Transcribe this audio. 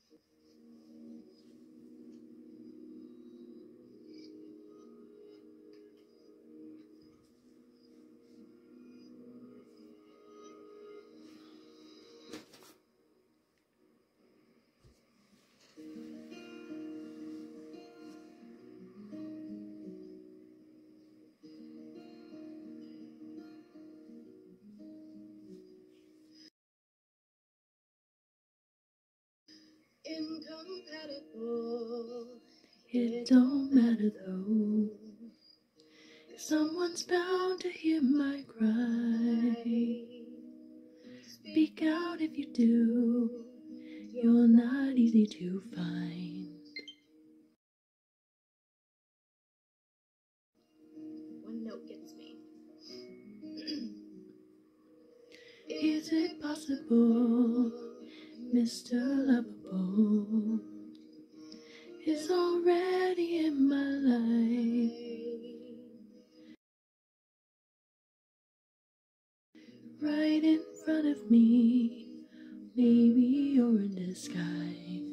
Incompatible, it don't matter though. Someone's bound to hear my cry. Speak out if you do, you're not easy to find. One note gets me. Is it possible, Mr. Lovable is already in my life, right in front of me? Maybe you're in disguise.